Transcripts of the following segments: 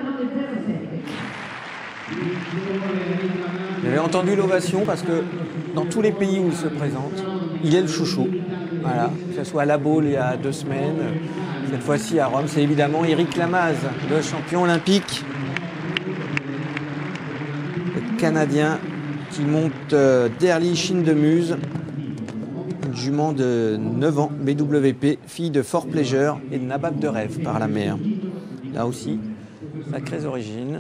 J'avais entendu l'ovation parce que dans tous les pays où il se présente, il est le chouchou. Voilà, que ce soit à La Baule il y a 2 semaines, cette fois-ci à Rome, c'est évidemment Éric Lamaze, le champion olympique. Le Canadien qui monte Derly Chine-de-Muse, une jument de 9 ans, BWP, fille de Fort Pleasure et de Nabab de Rêve par la mère. Là aussi, sacrées origines.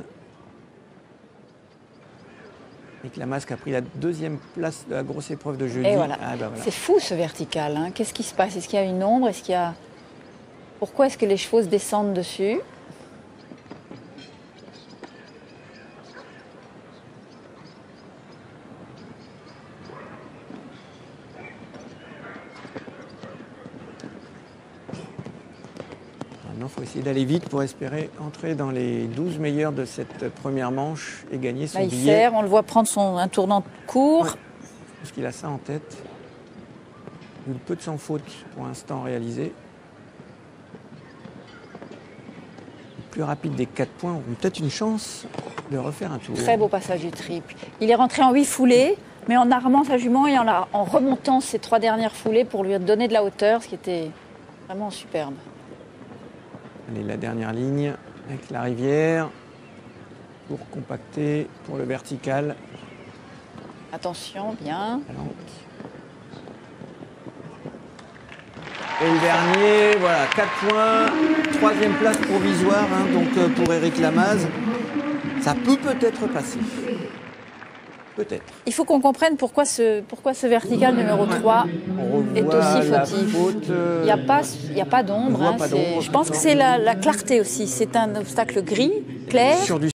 Éric Lamaze qui a pris la 2e place de la grosse épreuve de jeudi. Et voilà. Ah, bah voilà. C'est fou ce vertical. Hein. Qu'est-ce qui se passe? Est-ce qu'il y a une ombre? Est-ce qu'il y a... Pourquoi est-ce que les chevaux se descendent dessus? Maintenant, il faut essayer d'aller vite pour espérer entrer dans les 12 meilleurs de cette première manche et gagner son Là, il billet. serre, on le voit prendre un tournant court. Ouais. Je pense qu'il a ça en tête. Vu le peu de sans faute pour l'instant réalisé. Les plus rapides des 4 points auront peut-être une chance de refaire un tour. Très beau passage du triple. Il est rentré en 8 foulées, mais en armant sa jument et en remontant ses 3 dernières foulées pour lui donner de la hauteur, ce qui était vraiment superbe. Allez, la dernière ligne avec la rivière pour compacter pour le vertical. Attention, bien. Et le dernier, voilà, 4 points, 3e place provisoire hein, donc pour Éric Lamaze. Ça peut peut-être passer. Peut-être. Il faut qu'on comprenne pourquoi ce vertical numéro 3 est aussi fautif. Il n'y a pas d'ombre. Hein, je pense que c'est la clarté aussi. C'est un obstacle gris, clair.